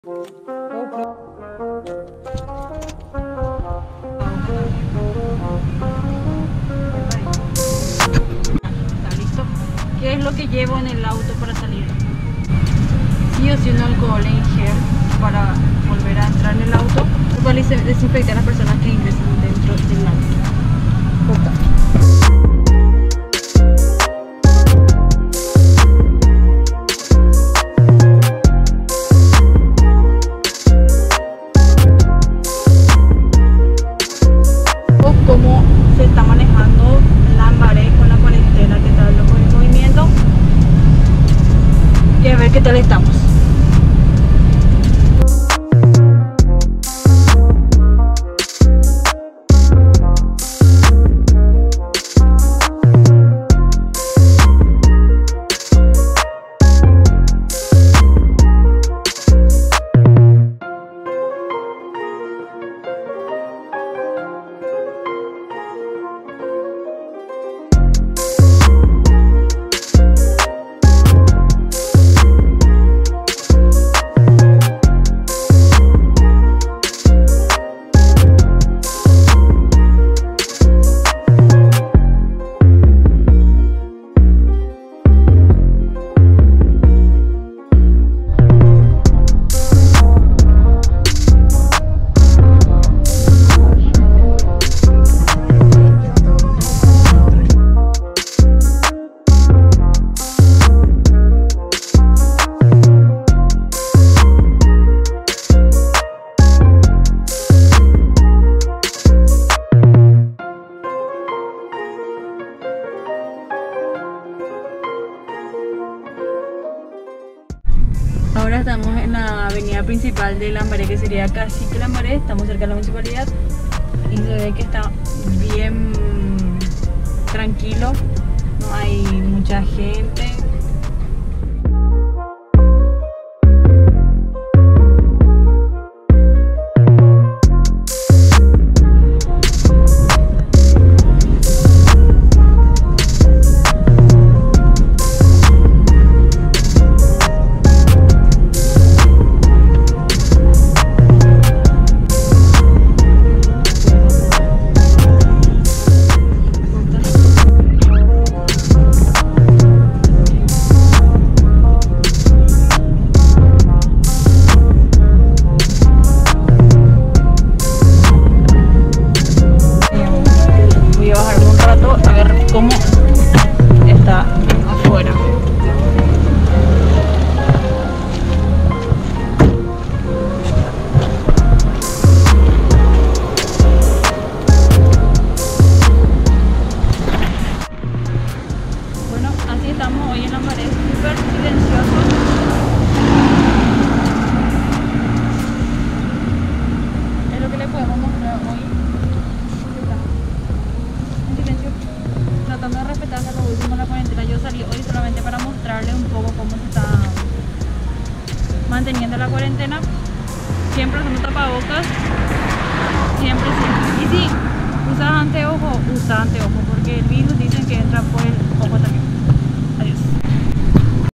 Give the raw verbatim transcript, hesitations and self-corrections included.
Está listo. ¿Qué es lo que llevo en el auto para salir? Sí o sí un alcohol en gel para volver a entrar en el auto, para desinfectar a las personas que ingresan dentro del auto. Corta. Cómo se está manejando Lambaré con la cuarentena, qué tal con el movimiento y a ver qué tal estamos. Ahora estamos en la avenida principal de Lambaré, que sería Cacique Lambaré. Estamos cerca de la municipalidad y se ve que está bien tranquilo, no hay mucha gente. Cómo está afuera. Bueno, así estamos hoy en Lambaré, súper silencioso. Es lo que le podemos mostrar hoy. En silencio, tratando de respetar hasta lo último la cuarentena. Yo salí hoy solamente para mostrarles un poco cómo se está manteniendo la cuarentena. Siempre usando tapabocas, siempre, siempre. Y si usas anteojos, usa anteojos, porque el virus dicen que entra por el ojo también.